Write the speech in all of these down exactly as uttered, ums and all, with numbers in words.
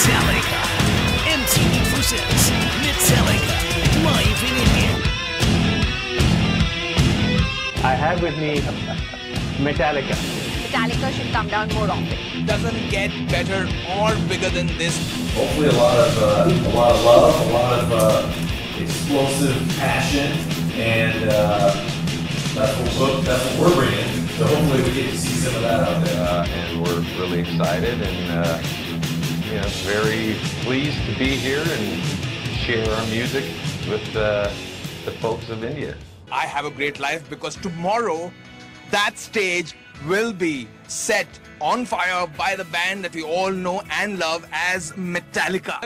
Metallica. M T V presents Metallica live in India. I have with me Metallica. Metallica should come down more often. Doesn't get better or bigger than this. Hopefully a lot of uh, a lot of love, a lot of uh, explosive passion, and uh, that's what that's what we're bringing. So hopefully we get to see some of that out there. Uh, and we're really excited and uh, you know, very pleased to be here and share our music with uh, the folks of India. I have a great life because tomorrow that stage will be set on fire by the band that we all know and love as Metallica.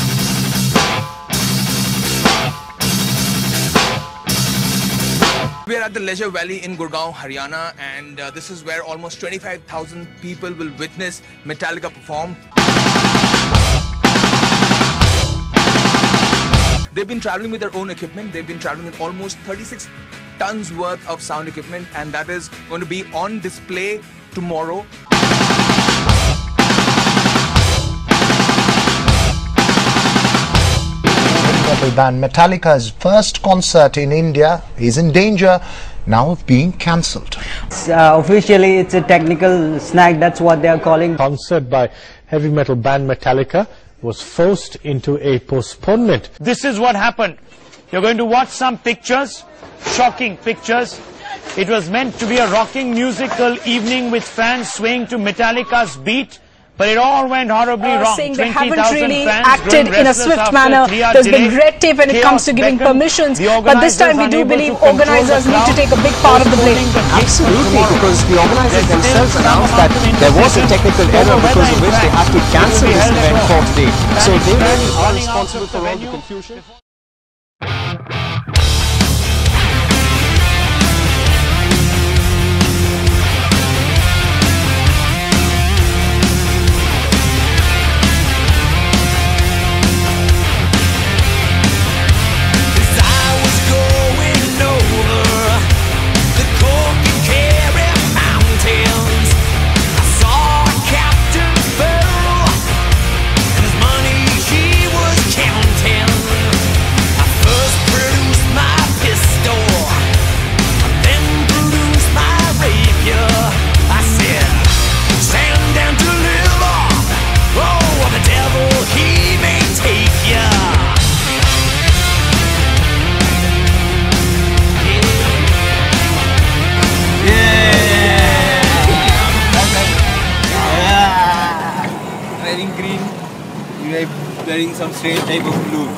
We are at the Leisure Valley in Gurgaon, Haryana, and uh, this is where almost twenty-five thousand people will witness Metallica perform. They've been traveling with their own equipment. They've been traveling with almost thirty-six tons worth of sound equipment, and that is going to be on display tomorrow. Metal band Metallica's first concert in India is in danger now of being cancelled. Uh, officially, it's a technical snag. That's what they are calling. Concert by heavy metal band Metallica was forced into a postponement. This is what happened. You're going to watch some pictures, shocking pictures. It was meant to be a rocking musical evening with fans swaying to Metallica's beat, but it all went horribly uh, wrong. Saying they haven't really fans acted in a swift manner. There's been red tape when it comes to giving permissions, but this time we do believe organizers need to take a big part of the blame. Absolutely, because the organizers themselves announced that there was a technical error because of which they had to cancel this event for today. So they really are responsible for all the confusion. Wearing green, you are wearing some strange type of blue.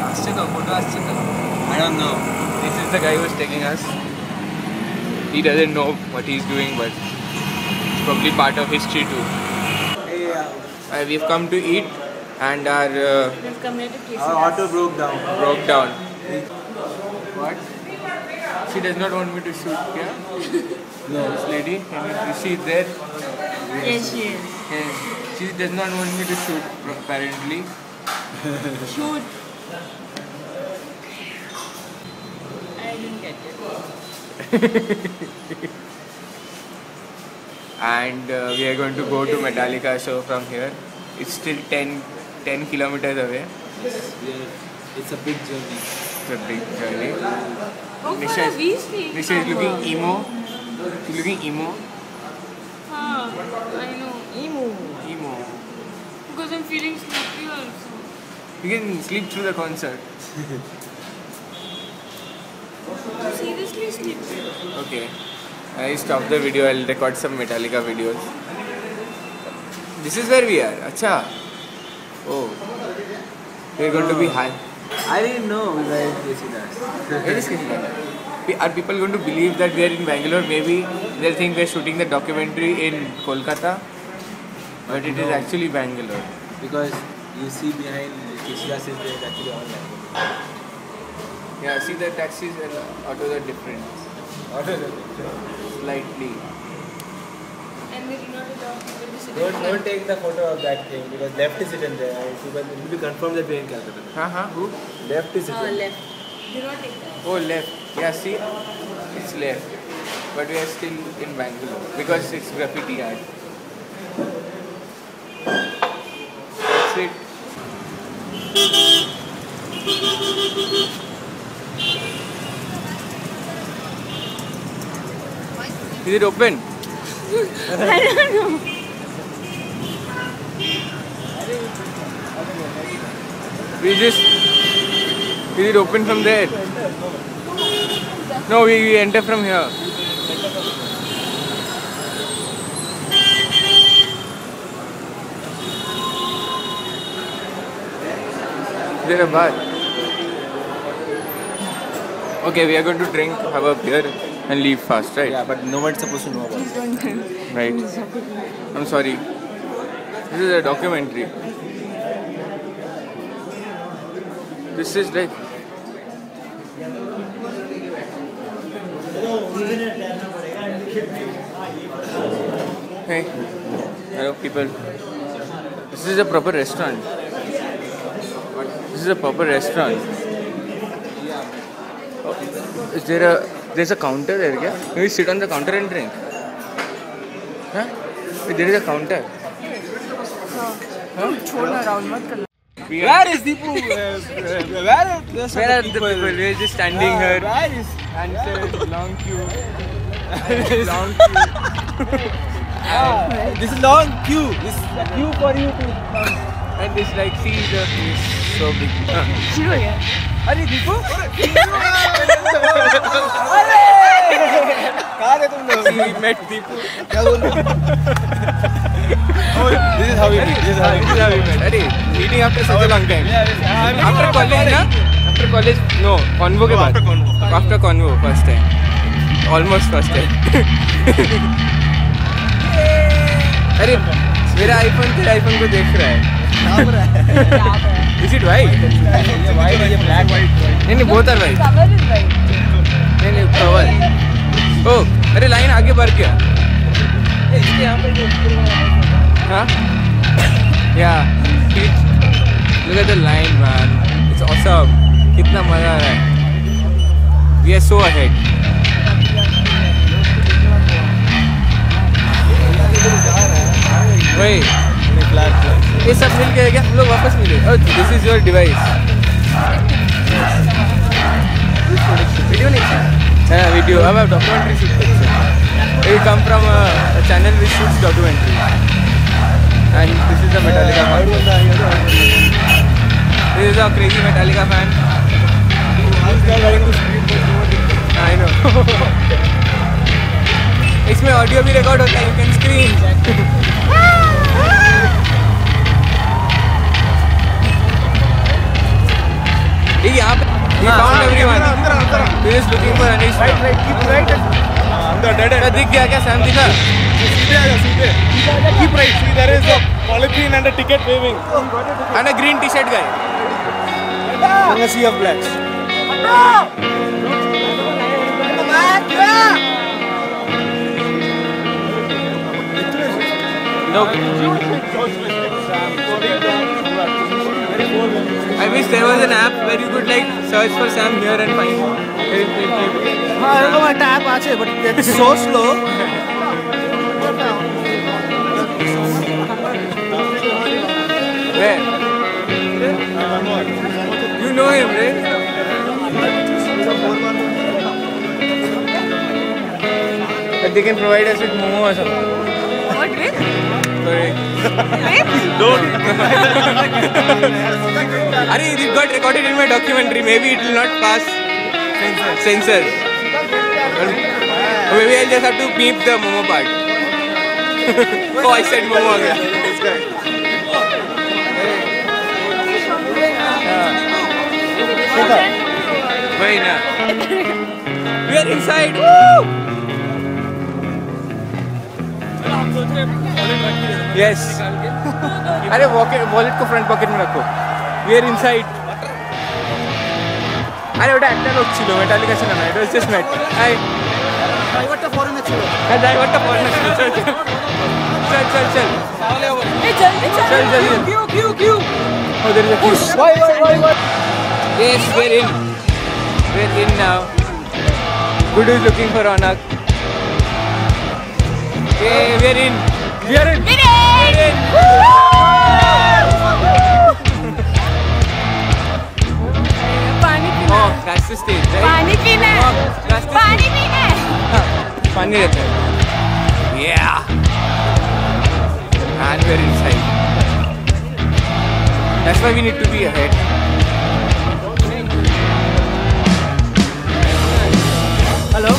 I don't know. This is the guy who is taking us. He doesn't know what he's doing, but it's probably part of history too. Hey, uh, uh, we've come to eat, and our uh, We've come here to kiss our auto broke down. Broke down. What? She does not want me to shoot. Yeah? No, this lady. Is she there? Yes, she is. Yes. She does not want me to shoot, apparently. Shoot. I didn't get it. And uh, we are going to go to Metallica show from here. It's still ten, ten kilometers away. It's a big journey. It's a big journey. Oh, Nisha is, is, Nisha is looking emo. She's looking emo. Ah, I know. Emo. Emo. Because I'm feeling sleepy also. You can sleep through the concert. I'm seriously sleepy. Okay. I stop the video. I'll record some Metallica videos. This is where we are. Acha. Oh. We're going to be high. I didn't know we were in Kesidas. Where is Kesidas? Are people going to believe that we are in Bangalore? Maybe they'll think we're shooting the documentary in Kolkata. But it no. is actually Bangalore. Because you see behind Kesidas is there actually all Bangalore. Yeah, see the taxis and autos are different. Autos are different. Slightly. And we do not allow people to sit Don't, don't take the photo of that thing because left is hidden there. It will be confirmed that we are in Calcutta. Uh-huh. Who? Left is hidden. Oh, left. Do not take that. Oh, left. Yeah, see? It's left. But we are still in Bangalore because it's graffiti art. That's it. Is it open? I don't know. We just... Is it open from there? No, we, we enter from here. Is there a bar? Okay, we are going to drink, have a beer and leave fast, right? Yeah, but no one's supposed to know about it. Right. I'm sorry. This is a documentary. This is like... Hey. Hello, people. This is a proper restaurant. This is a proper restaurant. Oh, is there a... There's a counter there, yeah? Can we sit on the counter and drink? Huh? There is a counter. Huh? Where is the people? Where is Where are the people? We're just standing here. Where is? And it's a long queue. Long queue. Ah, this is long queue. This is a queue for you to come. And this like, see the place so big. Zero, yeah. Are you Deepu? See, we met Deepu. This is how we met. This is how we met. Arey, meeting after such a long time. After college, na? After college, no. Convo ke baad. After convo, first time. Almost first time. अरे मेरा iPhone तेरे iPhone को देख रहा है. Is it white? ये white है, ये black white. नहीं नहीं both are white. Cover is white. नहीं नहीं cover. Oh, अरे लाइन आगे बढ़ गया. इसके यहाँ पे हाँ? Yeah. Look at the line, man. It's awesome. कितना मजा आ रहा है. We are so ahead. Wait. ये सब मिल गया क्या? हम लोग वापस मिले. Oh, this is your device. Video नहीं? हाँ, video. अब आप documentary shoot करते हैं. We come from a, a channel which shoots documentary. And this is a Metallica fan. This is a crazy Metallica fan. I know. इसमें audio भी record होता है. You can scream. ठीक है यहाँ पे. We found everyone. We just looking for Anish. Right, right, keep right. अंदर dead end. दिख गया क्या? Sam दिखा? सीधे आ जा सीधे. Keep right. See, there is a polythene and a ticket waving. And a green T-shirt guy. And a sea of blacks. No. I wish there was an app where you could like search for Sam here and find. I don't know what app is, but it's so slow. Where? You know him, right? But they can provide us with momo or something. What with? Sorry. Don't. Arey, it got recorded in my documentary. Maybe it will not pass censor. Or maybe I'll just have to beep the momo part. Oh, I said momo again. This guy. Why not? We are inside. Woo! Yes. अरे wallet को front pocket में रखो. We are inside. अरे ওটা একটা লোক ছিল, Metallica ছিল না. It was just met. Hi. ড্রাইভারটা ফরেনার ছিল. হ্যাঁ, ড্রাইভারটা ফরেনার ছিল. চল চল চল চল চল. Hey, जल्दी चल. चल जल्दी. Queue, queue, queue. Oh, there is a queue. Why, why, why, why? Yes, we're in. We're in now. Gudu is looking for Ronak. Okay, we're in. We are in. We're in. We're in. पानी पीना. Oh, that's the stage, right? पानी पीना. Oh, that's the पानी पीना. हाँ, पानी रहता है. That's why we need to be ahead. Hello?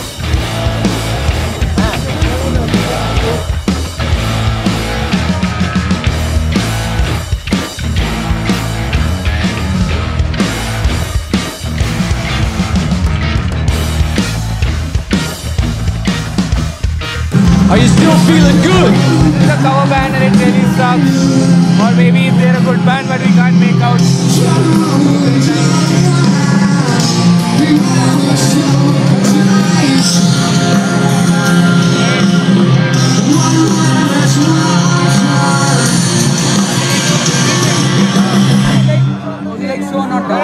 Are you still feeling good? It's a cover band and it really sucks. Or maybe if they're a good band but we can't make out. Like so not done.